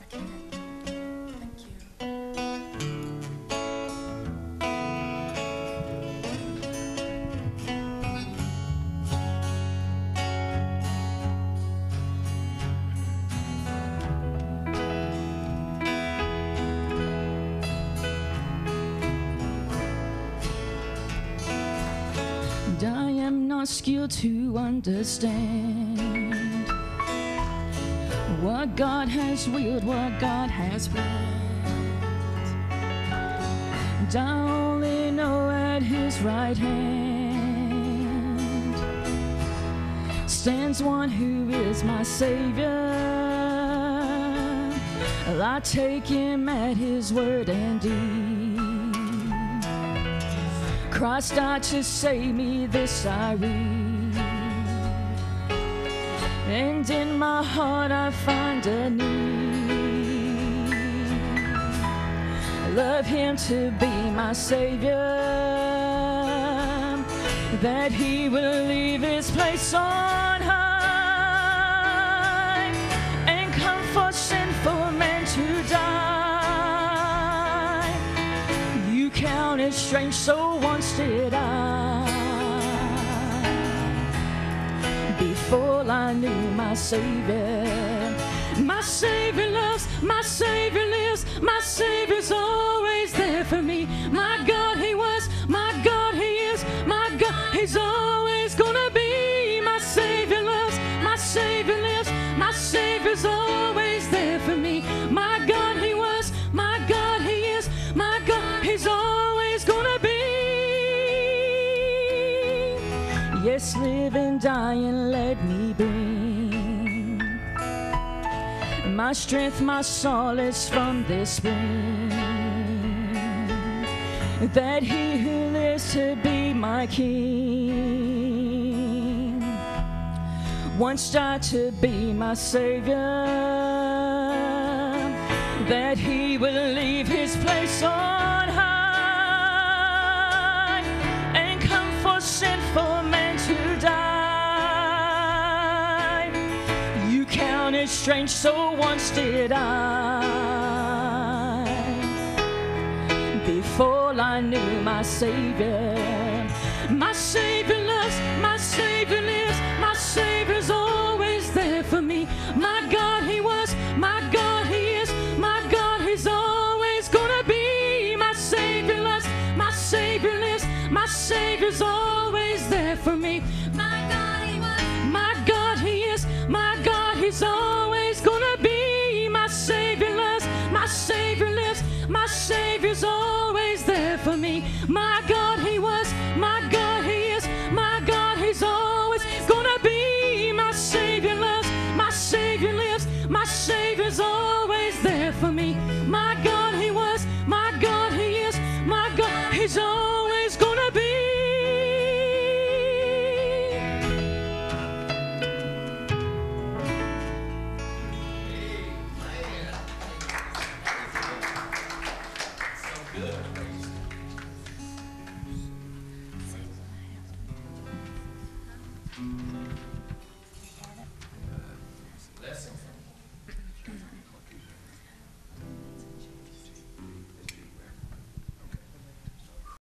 I am not skilled to understand what God has willed, what God has planned. And I only know at His right hand stands one who is my Savior. I take Him at His word and deed. Christ died to save me, this I read. And in my heart I find a need. I love Him to be my Savior, that He will leave His place on high and come for sinful men to die. You count it strange, so once did I, before I knew my Savior. My Savior loves, my Savior lives, my Savior's always there for me. My God, He was, my God, He is, my God, He's always gonna be. My Savior loves, my Savior lives, my Savior's always there for me. My God, He was, my God, He is, my God, He's always gonna be. Yes, live and die and let me bring my strength, my solace from this spring, that He who lives to be my King once died to be my Savior, that He will leave His place on high and come for sinful men to die. You count it strange, so once did I, before I knew my Savior. My Savior loves, my Savior lives, my Savior's always there for me. My God, He was, my God, He is, my God, He's always gonna be. My Savior loves, my Savior lives, my Savior's always there for me. My God, He was, my God, He is, my God, He's always gonna be. My Savior loves, my Savior lives, my Savior's always there for me. My God, He was, my God, He is, my God, He's always gonna be. My Savior loves, my Savior lives, my Savior's always there for me. My God, He was, my God, He is, my God, He's always gonna be. Good.